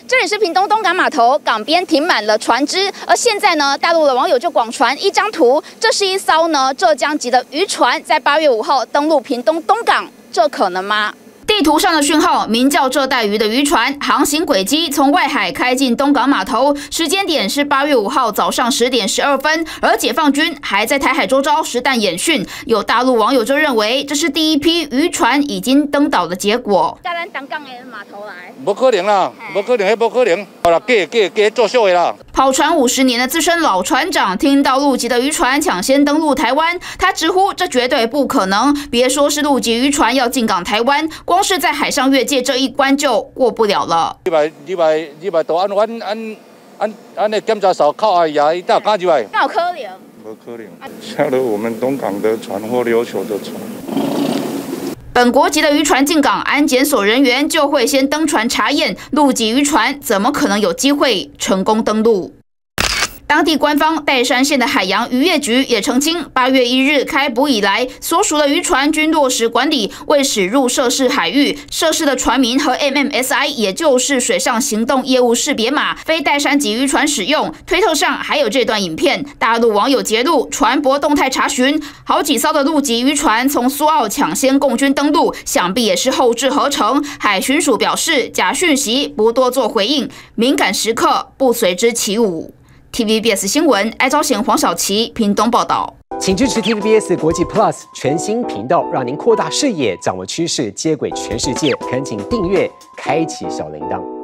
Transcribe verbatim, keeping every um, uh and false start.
这里是屏东东港码头，港边停满了船只，而现在呢，大陆的网友就广传一张图，这是一艘呢浙江籍的渔船，在八月五号登陆屏东东港，这可能吗？ 地图上的讯号，名叫浙带鱼的渔船航行轨迹从外海开进东港码头，时间点是八月五号早上十点十二分，而解放军还在台海周遭实弹演训。有大陆网友就认为这是第一批渔船已经登岛的结果。在咱东港的码头来， 不可能啦，不可能，不可能，好啦，假假假作秀的啦。 跑船五十年的资深老船长听到陆籍的渔船抢先登陆台湾，他直呼这绝对不可能。别说是陆籍渔船要进港台湾，光 是在海上越界这一关就过不了了。 你来，你来，你来，都按按按按按那检查手铐啊牙，一大赶进来。 那有可能？ 不可能，下了我们东港的船或琉球的船。 本国籍的渔船进港，安检所人员就会先登船查验，陆籍渔船怎么可能有机会成功登陆？ 当地官方岱山县的海洋渔业局也澄清，八月一日开捕以来，所属的渔船均落实管理，未驶入涉事海域。涉事的船名和 M M S I， 也就是水上行动业务识别码，非岱山籍渔船使用。推特上还有这段影片，大陆网友截录船舶动态查询，好几艘的陆籍渔船从苏澳抢先共军登陆，想必也是后置合成。海巡署表示，假讯息不多做回应，敏感时刻不随之起舞。 T V B S 新闻，艾昭贤、黄小琪，屏东报道。 请支持 T V B S 国际 Plus 全新频道，让您扩大视野，掌握趋势，接轨全世界。恳请订阅，开启小铃铛。